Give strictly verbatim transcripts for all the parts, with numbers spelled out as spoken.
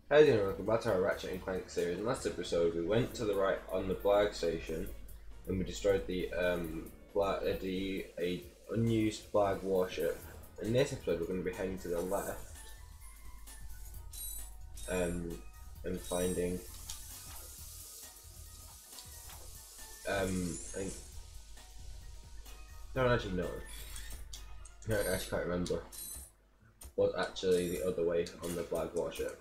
How you doing? Welcome back to our Ratchet and Clank series. In last episode, we went to the right on the Blag station, and we destroyed the um Blag, uh, the a unused Blag warship. In this episode, we're going to be heading to the left, um, and finding um. I don't actually know. I actually can't remember what's actually the other way on the Blag warship.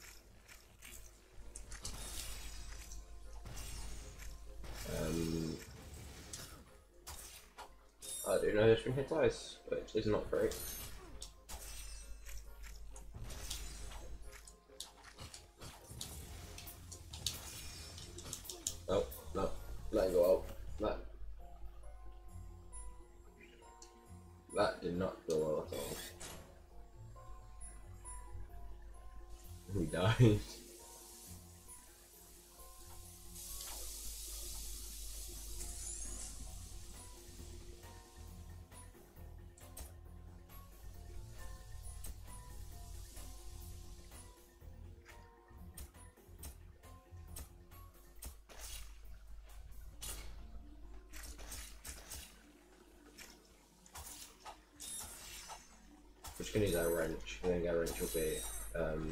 Um, I do know this been hit twice, which is not great. Oh, no, let it go out. That, that did not go well at all. We died. We're just gonna use our wrench. I think our wrench will be um,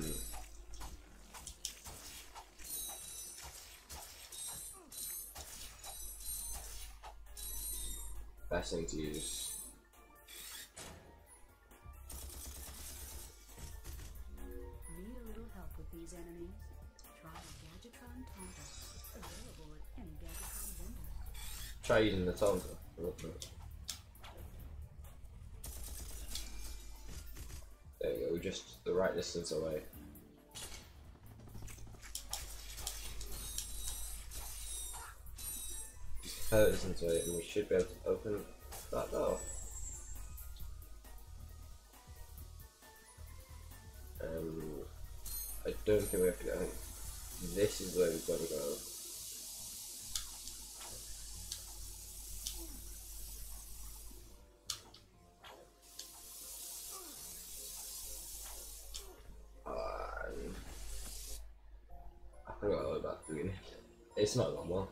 best thing to use. Need a little help with these enemies? Try Gadgetron Tonka. Available at any Gadgetron vendor. Try using the Tonka. There you go, we're just the right distance away. Just the distance away, and we should be able to open that door. Um, I don't think we have to go. I think this is where we've got to go. I forgot all about the beginning. It's not that one.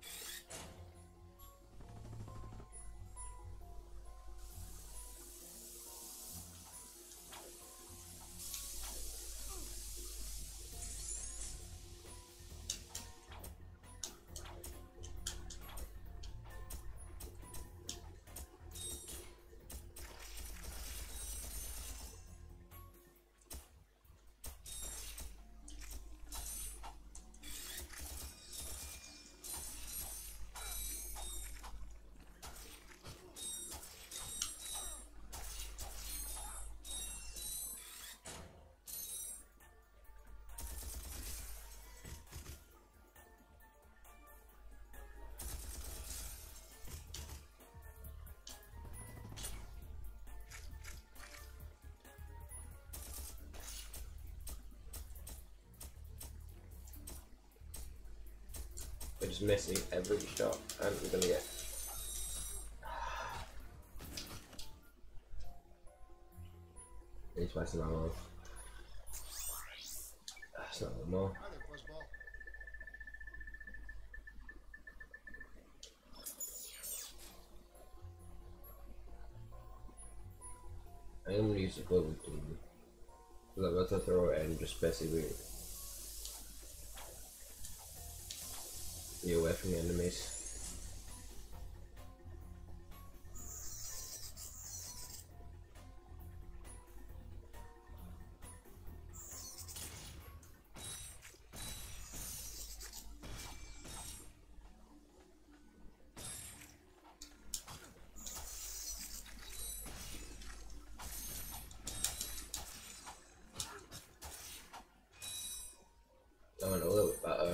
We're just missing every shot, and we're gonna get. He's wasting my mouth. That's not one more. I'm gonna use the global tool. So I'm about to throw it and just basically be away from the enemies. I went a little bit better.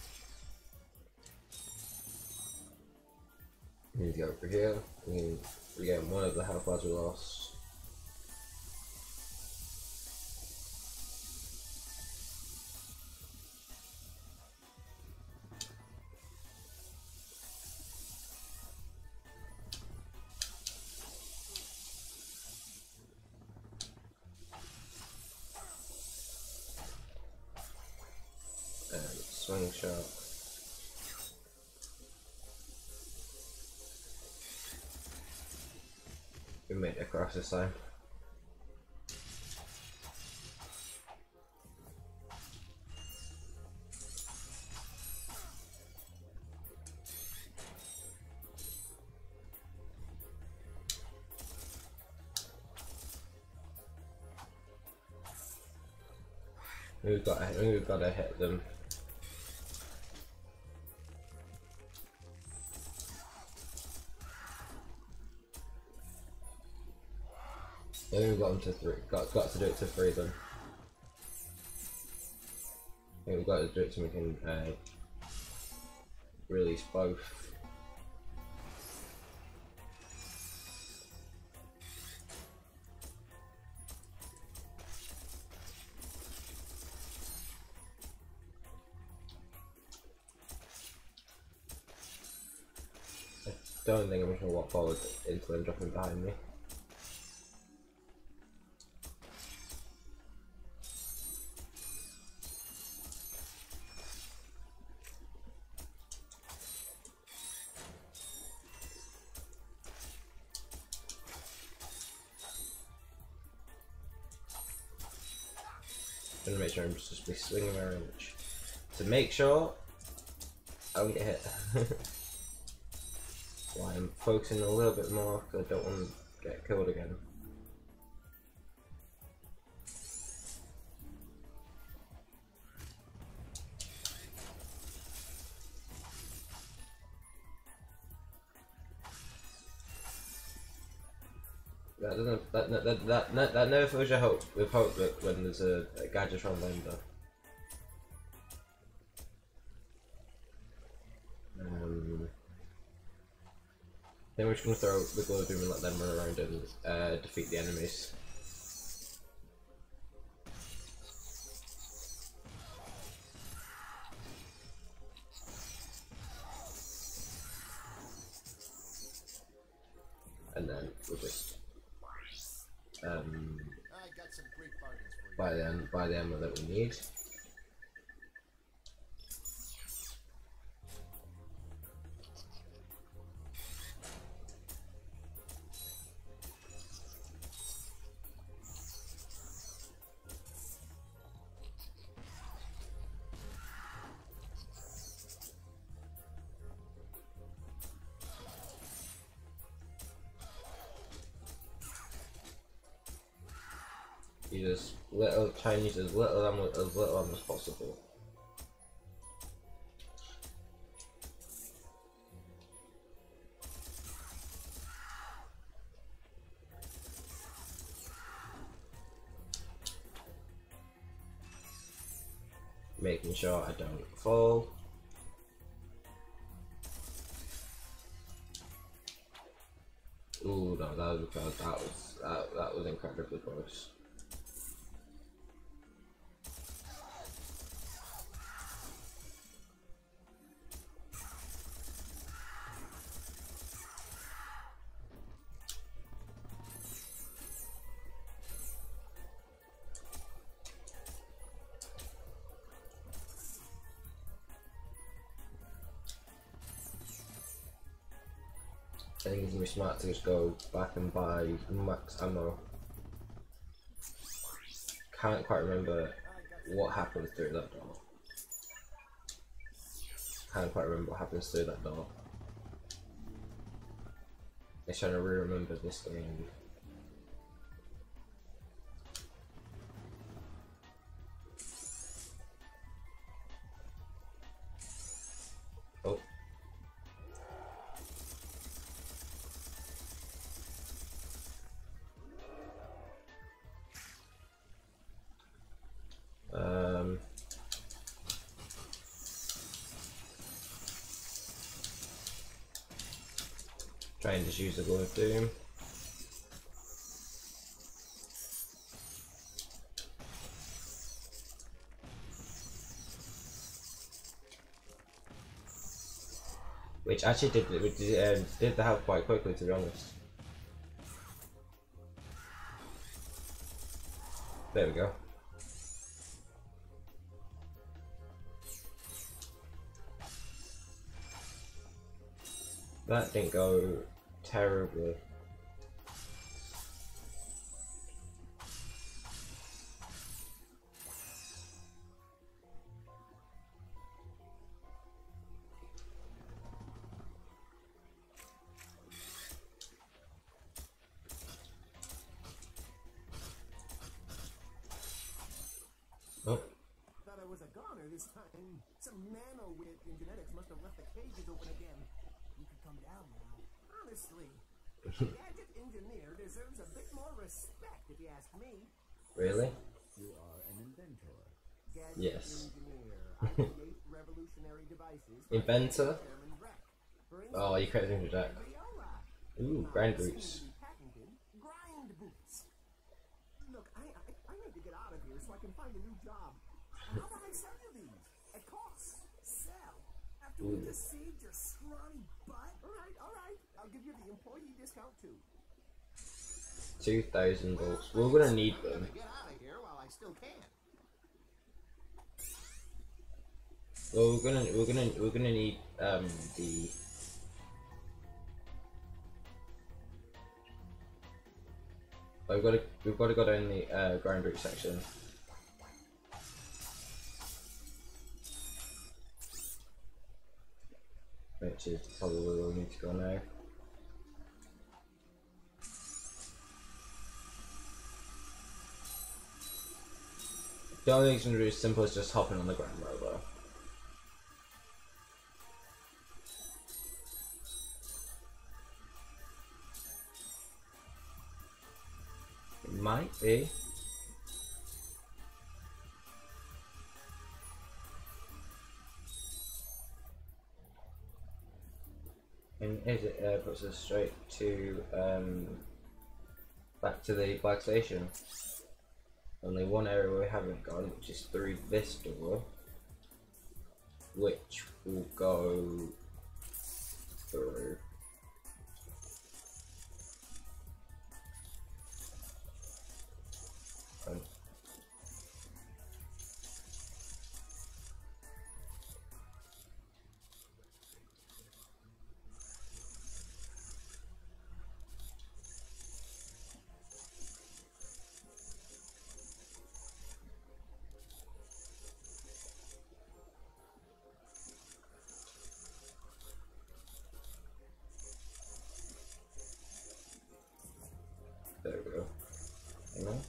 We need to go over here. We need Again, one of the health bars we lost. And swing shot. We made it across this time. We've got to, we've got to hit them. I think we've got them to three. Got got to do it to three of them. I think we've got to do it so we can uh, release both. I don't think I'm just gonna walk forward into them dropping behind me. I'm gonna make sure I'm just, just be swinging my wrench to make sure I don't get hit. Why I'm focusing a little bit more because I don't want to get killed again. That doesn't that that that that, that, that never fills your hope with hope that when there's a, a Gadgetron vendor. Um, then we're just gonna throw the glow doom and let them run around and uh, defeat the enemies. And then we'll just um, buy the buy the ammo that we need. You just little try and use as little ammo as little ammo as possible. Making sure I don't fall. Ooh, no, that was because that was that, that was incredibly close. I think it's gonna be smart to just go back and buy max ammo. Can't quite remember what happens through that door. Can't quite remember what happens through that door. I'm trying to re-remember this game. Oh. Um, try and just use the glow of doom. which actually did did, um, did the health quite quickly, to be honest. There we go. That didn't go terribly. Oh. Thought I was a goner this time. Some nano wit in genetics must have left the cages open again. You could come down now. Honestly, gadget engineer deserves a bit more respect if you ask me. Really? You are an inventor. Gadget Yes. engineer. I create revolutionary devices. Inventor? For Oh, you created into that. Viola. Ooh, Now, grind this boots. needs to be patented. Grind boots. Look, I, I I need to get out of here so I can find a new job. How about I sell you these? At cost. Sell. After we Ooh. just saved your scrawny butt? Alright, alright. I'll give you the employee discount too. Two thousand volts. We're gonna need them. Get out of here while I still can. Well, we're gonna we're gonna we're gonna need um the. We've got to we've got to go down the uh, grind root section. Which is probably where we'll need to go now. The only thing it's gonna do is simple as just hopping on the ground rail though. It might be. And is it uh, puts us straight to um, back to the Black Station. Only one area we haven't gone, which is through this door, which will go through. Um, There we go. Hang on.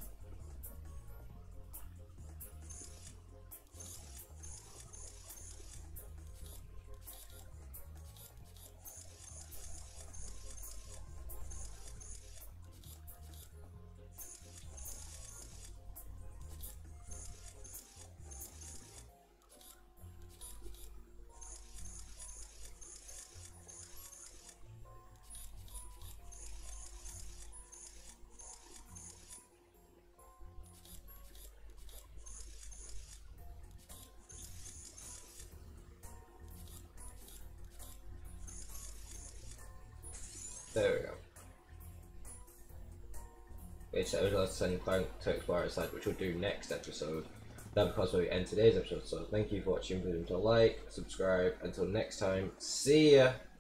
There we go. Which that would allow us to send Clank to explore outside, which we'll do next episode. That becomes where we end today's episode. So thank you for watching. Please don't like, subscribe. Until next time, see ya.